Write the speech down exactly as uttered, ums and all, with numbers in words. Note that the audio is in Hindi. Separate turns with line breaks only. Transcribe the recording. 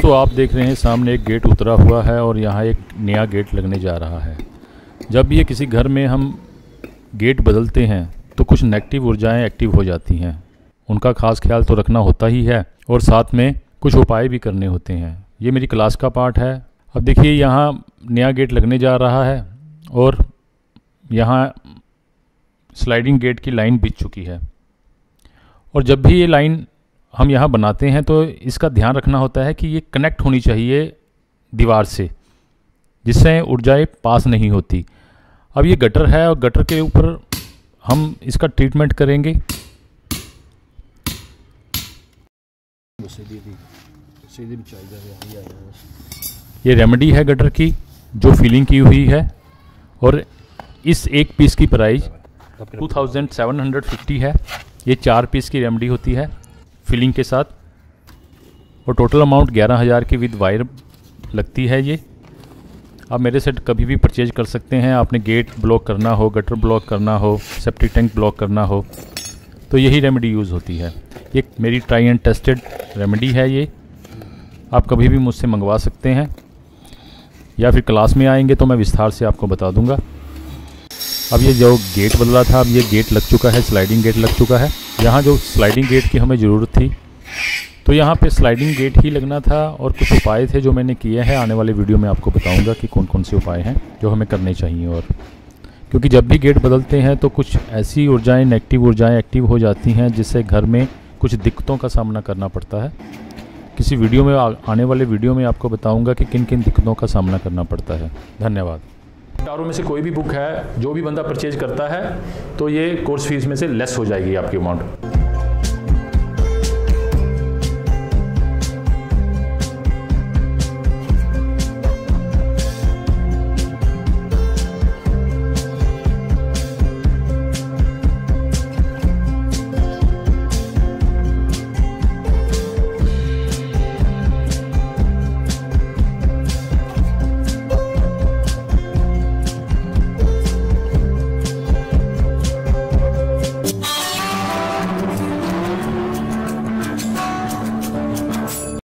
दोस्तों आप देख रहे हैं सामने एक गेट उतरा हुआ है और यहाँ एक नया गेट लगने जा रहा है। जब भी ये किसी घर में हम गेट बदलते हैं तो कुछ नेगेटिव ऊर्जाएं एक्टिव हो जाती हैं, उनका खास ख्याल तो रखना होता ही है और साथ में कुछ उपाय भी करने होते हैं। ये मेरी क्लास का पार्ट है। अब देखिए यहाँ नया गेट लगने जा रहा है और यहाँ स्लाइडिंग गेट की लाइन बिछ चुकी है और जब भी ये लाइन हम यहाँ बनाते हैं तो इसका ध्यान रखना होता है कि ये कनेक्ट होनी चाहिए दीवार से, जिससे ऊर्जाएं पास नहीं होती। अब ये गटर है और गटर के ऊपर हम इसका ट्रीटमेंट करेंगे। ये रेमेडी है गटर की जो फिलिंग की हुई है और इस एक पीस की price two thousand seven hundred fifty है। ये चार पीस की रेमेडी होती है फिलिंग के साथ और टोटल अमाउंट ग्यारह हज़ार की विद वायर लगती है। ये आप मेरे से कभी भी परचेज कर सकते हैं। आपने गेट ब्लॉक करना हो, गटर ब्लॉक करना हो, सेप्टिक टैंक ब्लॉक करना हो तो यही रेमेडी यूज़ होती है। ये मेरी ट्राई एंड टेस्टेड रेमेडी है। ये आप कभी भी मुझसे मंगवा सकते हैं या फिर क्लास में आएंगे तो मैं विस्तार से आपको बता दूंगा। अब ये जो गेट बदला था, अब ये गेट लग चुका है, स्लाइडिंग गेट लग चुका है। यहाँ जो स्लाइडिंग गेट की हमें ज़रूरत थी तो यहाँ पे स्लाइडिंग गेट ही लगना था और कुछ उपाय थे जो मैंने किए हैं। आने वाले वीडियो में आपको बताऊंगा कि कौन कौन से उपाय हैं जो हमें करने चाहिए। और क्योंकि जब भी गेट बदलते हैं तो कुछ ऐसी ऊर्जाएं, नेगेटिव ऊर्जाएं एक्टिव हो जाती हैं जिससे घर में कुछ दिक्कतों का सामना करना पड़ता है। किसी वीडियो में आने वाले वीडियो में आपको बताऊँगा कि किन किन दिक्कतों का सामना करना पड़ता है। धन्यवाद। चारों में से कोई भी बुक है जो भी बंदा परचेज करता है तो ये कोर्स फीस में से लेस हो जाएगी आपकी अमाउंट।